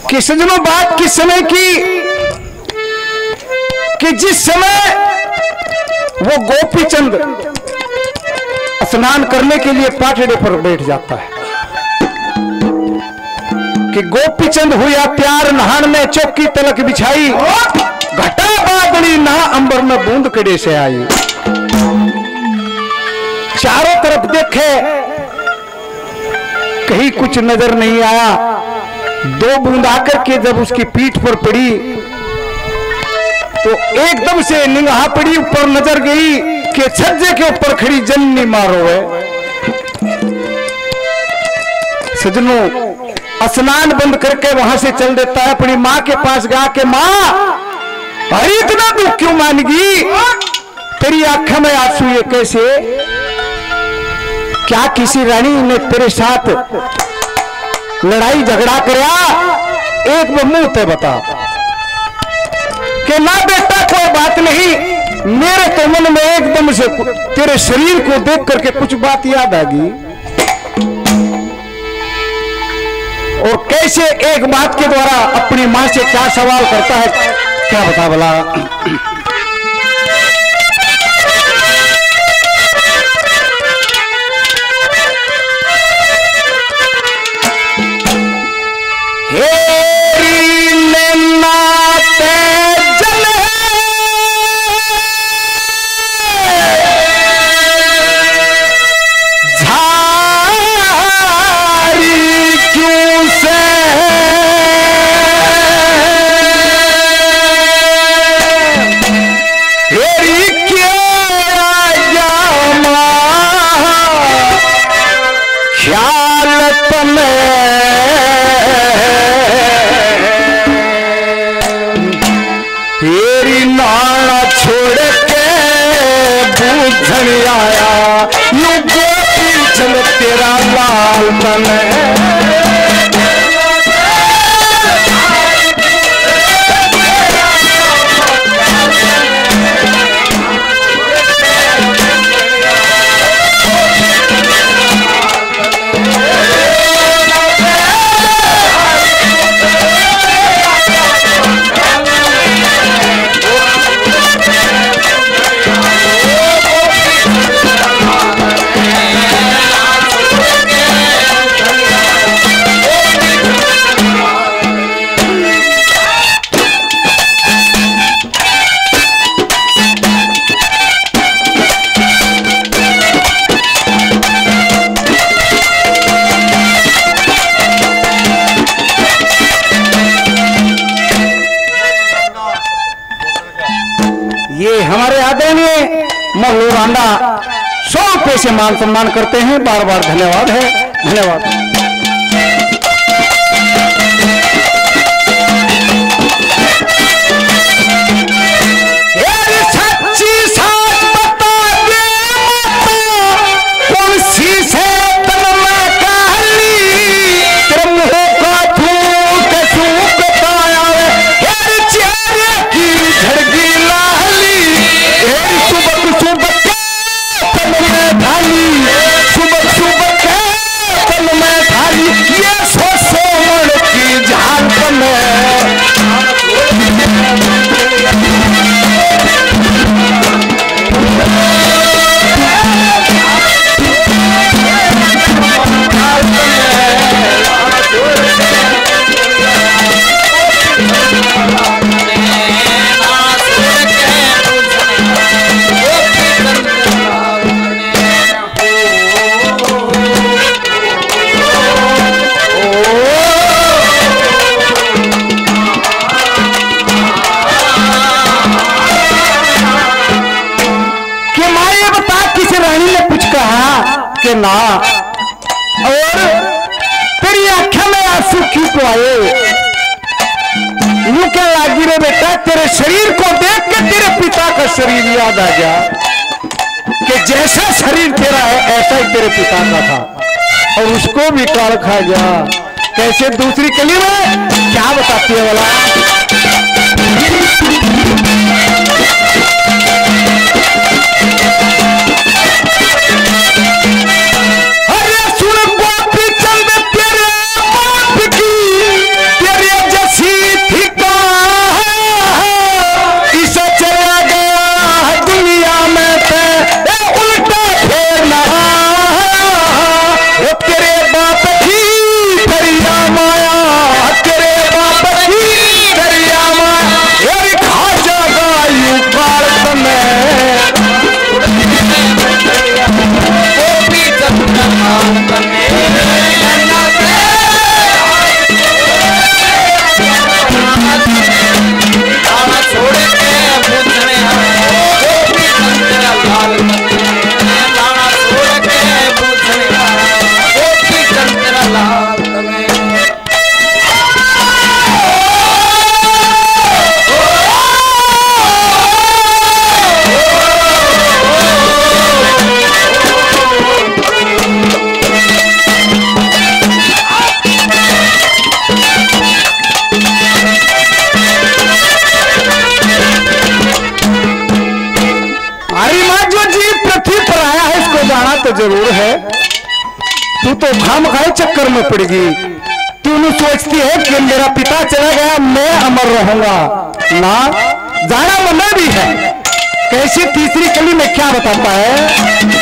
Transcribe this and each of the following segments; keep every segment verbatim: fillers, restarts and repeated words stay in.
कि सजनों बात किस समय की कि जिस समय वो गोपीचंद स्नान करने के लिए पाटड़े पर बैठ जाता है कि गोपीचंद हुआ प्यार नहान में चौकी तलक बिछाई, घटा बादड़ी नहा अंबर में बूंद कड़े से आई। चारों तरफ देखे कहीं कुछ नजर नहीं आया। दो बूंद आकर के जब उसकी पीठ पर पड़ी तो एकदम से निगाह पड़ी, ऊपर नजर गई कि छज्जे के ऊपर खड़ी जननी मारो है। सजनों स्नान बंद करके वहां से चल देता है, अपनी माँ के पास गया कि माँ अरे इतना दुख क्यों मानगी, तेरी आंखों में आंसू ये कैसे, क्या किसी रानी ने तेरे साथ लड़ाई झगड़ा कराया, एक वो मुंह पे बता। कि ना बेटा कोई बात नहीं, मेरे तो मन में एकदम से तेरे शरीर को देख करके कुछ बात याद आ गई। और कैसे एक बात के द्वारा अपनी मां से क्या सवाल करता है, क्या बता भला। सौ रुपए से मान सम्मान करते हैं, बार बार धन्यवाद है, धन्यवाद। ना और तेरी आंखों में आंसू क्यों तो आए, यूं क्या लागी रे बेटा, तेरे शरीर को देख के तेरे पिता का शरीर याद आ गया कि जैसा शरीर तेरा है ऐसा ही तेरे पिता का था और उसको भी काल खा गया। कैसे दूसरी कली में क्या बताती है वाला। अरे सुन गोपीचंद तेरे बाप की तेरे जरूर है, तू तो खाम खाए चक्कर में पड़ गई। तू नहीं सोचती है कि मेरा पिता चला गया मैं अमर रहूंगा ना, जाना मना भी है। कैसी तीसरी कली में क्या बताता है?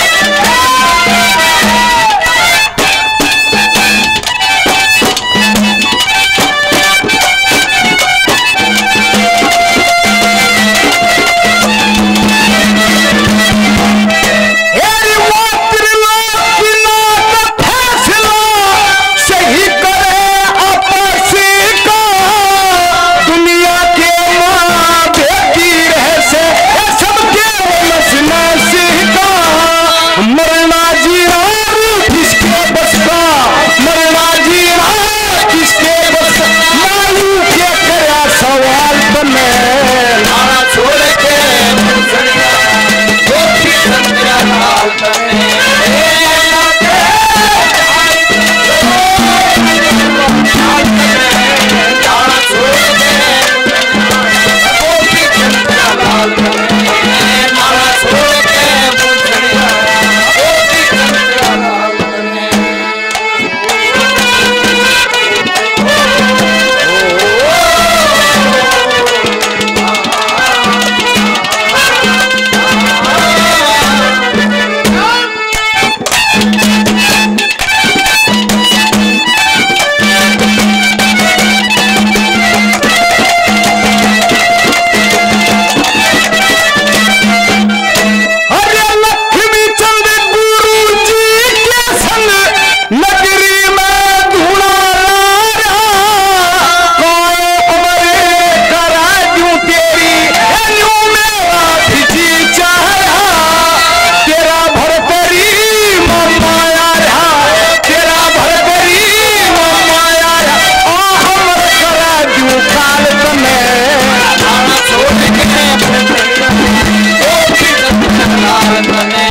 Amen.